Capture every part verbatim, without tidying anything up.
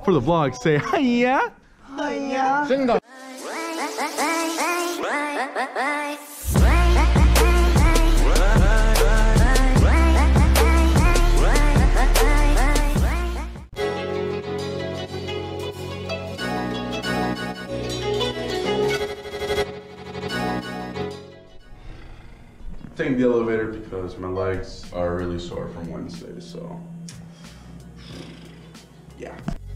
for the vlog, say hiya. Hiya. Sing the. Taking the elevator because my legs are really sore from Wednesday, so yeah.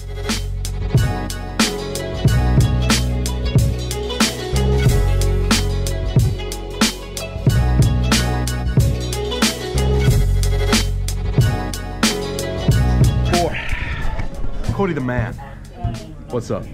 Four. Cody the man. What's up?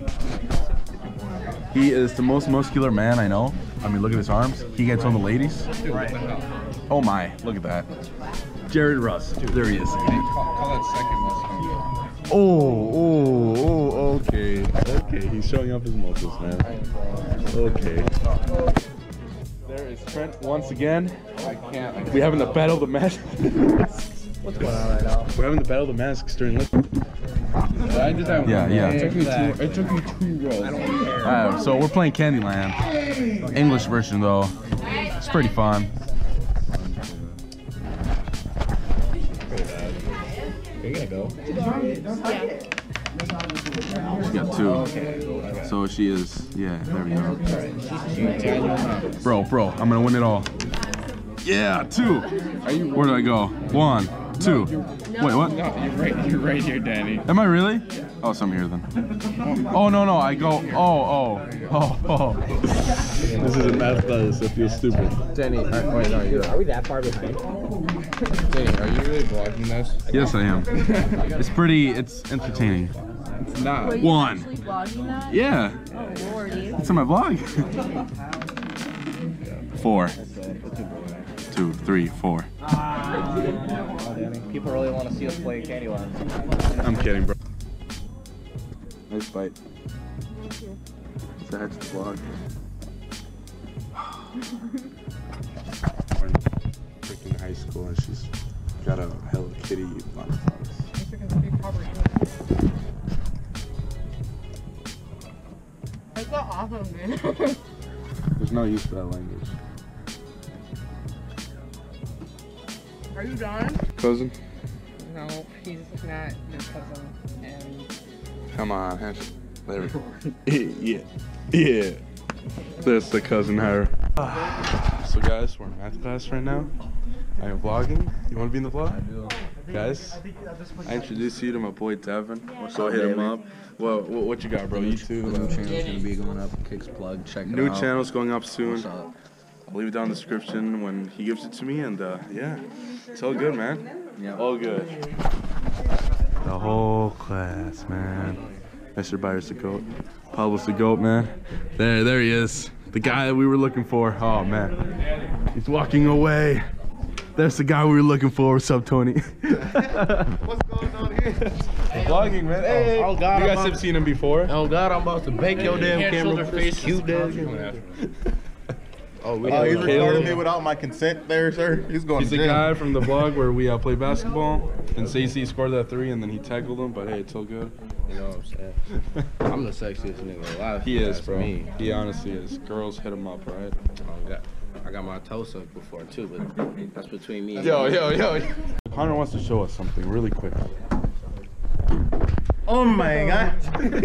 He is the most muscular man I know. I mean, look at his arms. He gets on the ladies. Oh my, look at that. Jared Russ. There he is. Call, call that second muscle. Oh, oh, oh, okay. Okay, he's showing off his muscles, man. Okay. There is Trent once again. I can't. I We're having the battle of the masks. What's going on right now? We're having the battle of the masks during lifting. I just have Yeah, yeah. It took me two. It took me two rolls. Alright, so we're playing Candyland. English version though. It's pretty fun. Are you gonna go? She got two. So she is, yeah, there we go. Bro, bro, I'm gonna win it all. Yeah, two. Where do I go? One, two. Wait, what? No, you're right. You're right here, Danny. Am I really? Oh, so I'm here then. Oh no no, I go. Oh oh oh oh. This is a math class. I feel stupid. Danny, are, wait, no, you Are we that far behind? Danny, are you really vlogging this? Yes, I am. It's pretty. It's entertaining. It's not. One. Vlogging that? Yeah. Oh lordy. It's in my vlog. Four. Two, three, four. Oh, Danny. People really want to see us play Candyland. I'm kidding, bro. Nice bite. It's a head to the vlog. We're in freaking high school and she's got a Hello Kitty lunchbox. That's so awesome, man. There's no use for that language. Are you done? Cousin? No, he's not your cousin. And Come on, handshake. There we go. Yeah. Yeah. That's the cousin her. So guys, we're in math class right now. I am vlogging. You want to be in the vlog? I do. Guys, I introduced you to my boy Devin. So hit him up. Well, what, what you got, bro? You too. New channel's gonna be going up. Kicks plug. Check it New out. channel's going up soon. What's up? I'll leave it down in the description when he gives it to me, and uh, yeah, it's all good, man. Yeah. All good. The whole class, man. Mister Byers the goat. Pablo's the goat, man. There, there he is. The guy that we were looking for. Oh man, he's walking away. There's the guy we were looking for. What's up, Tony? What's going on here? Vlogging, man. Hey, oh, God, you guys I'm have seen him before. Oh God, I'm about to bake your damn camera. Cute damn Oh, we oh he's recording me without my consent there, sir. He's going He's to the jail. guy from the vlog where we uh, play basketball, and Stacey scored that three, and then he tackled him, but hey, it's all good. You know what I'm saying? I'm the sexiest nigga alive. He is, That's bro. Me. He honestly is. Girls hit him up, right? I got, I got my toe sucked before too, but that's between me and Yo, you. yo, yo. Hunter wants to show us something really quick. Oh my God.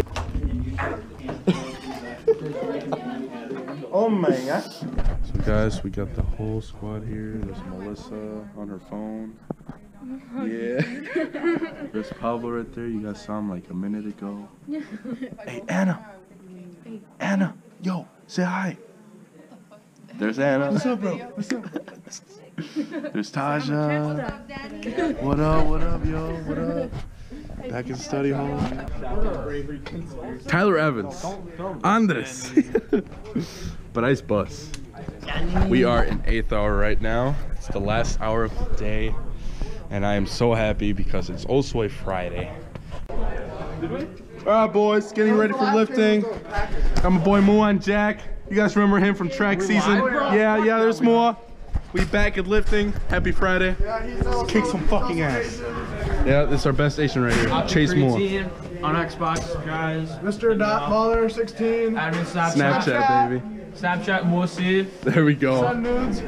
Oh my God. So guys, we got the whole squad here. There's Melissa on her phone. Yeah. There's Pablo right there. You guys saw him like a minute ago. Hey, Anna. Anna. Yo, say hi. There's Anna. What's up, bro? What's up? There's Taja. What up, what up, yo? What up? Back in study hall. Tyler Evans. Andres. But ice bus. We are in eighth hour right now. It's the last hour of the day. And I am so happy because it's also a Friday. Alright boys, getting ready for lifting. Got my boy Muan Jack. You guys remember him from track season? Yeah, yeah, there's more. We back at lifting. Happy Friday. Let's kick some fucking ass. Yeah, this is our best Asian right here. Chase Moore. On Xbox, guys. Mister Dot Baller sixteen. Admin Snapchat. Snapchat, baby. Snapchat, Mosi. There we go. Sun nudes.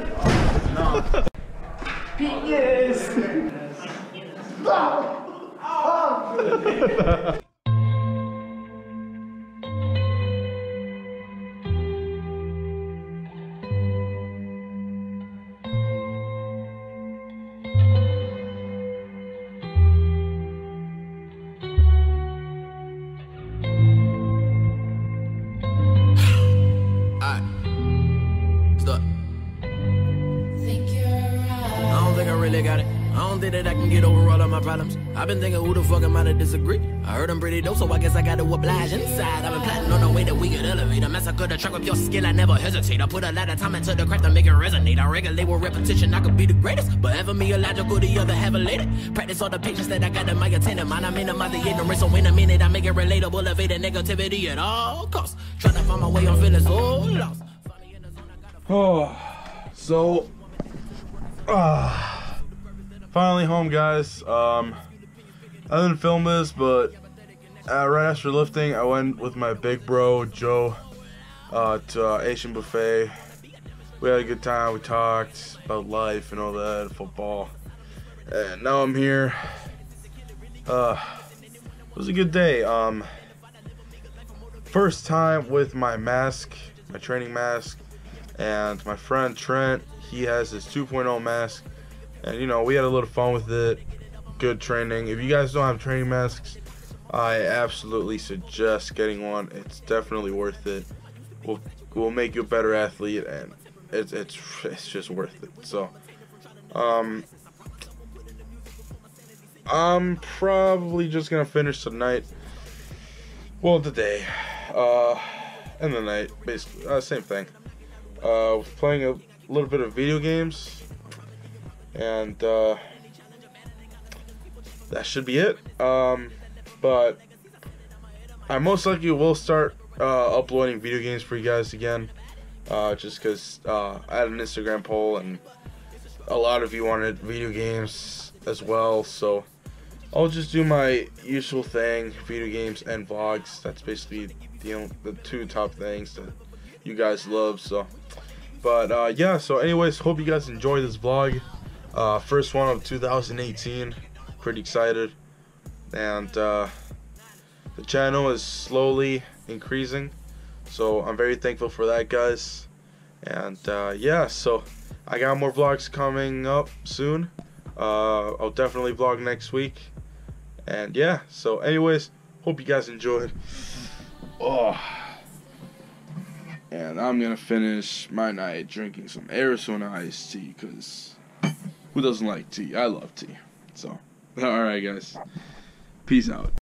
I don't think I really got it. I don't think that I can get over all of my problems. I've been thinking who the fuck am I to disagree? I heard I'm pretty dope, so I guess I gotta oblige inside. I've been plotting on the way that we could elevate. I massacre the track with your skill, I never hesitate. I put a lot of time into the craft to make it resonate. I regulate with repetition, I could be the greatest. But ever me illogical, the other have elated. Practice all the patience that I got in my attendant mind. I minimize the ignorance, so in a minute I make it relatable. Evade the negativity at all costs. Trying to find my way, I'm feeling so lost. Oh, so, uh, finally home, guys. Um, I didn't film this, but uh, right after lifting, I went with my big bro Joe uh, to uh, Asian buffet. We had a good time. We talked about life and all that, football, and now I'm here. Uh, it was a good day. Um, first time with my mask, my training mask. And my friend Trent, he has his two point oh mask, and you know, we had a little fun with it. Good training. If you guys don't have training masks, I absolutely suggest getting one. It's definitely worth it. Will will make you a better athlete, and it's it's it's just worth it. So, um, I'm probably just gonna finish tonight. Well, today, uh, and the night, basically, uh, same thing. Uh, was playing a little bit of video games, and uh, that should be it. Um, but I most likely will start uh, uploading video games for you guys again, uh, just because uh, I had an Instagram poll and a lot of you wanted video games as well. So I'll just do my usual thing: video games and vlogs. That's basically you know the two top things that you guys love. So. But uh, yeah, so anyways, hope you guys enjoyed this vlog. Uh, first one of two thousand eighteen. Pretty excited. And uh, the channel is slowly increasing. So I'm very thankful for that, guys. And uh, yeah, so I got more vlogs coming up soon. Uh, I'll definitely vlog next week. And yeah, so anyways, hope you guys enjoyed. Oh. And I'm gonna finish my night drinking some Arizona iced tea, because who doesn't like tea? I love tea. So, alright guys, peace out.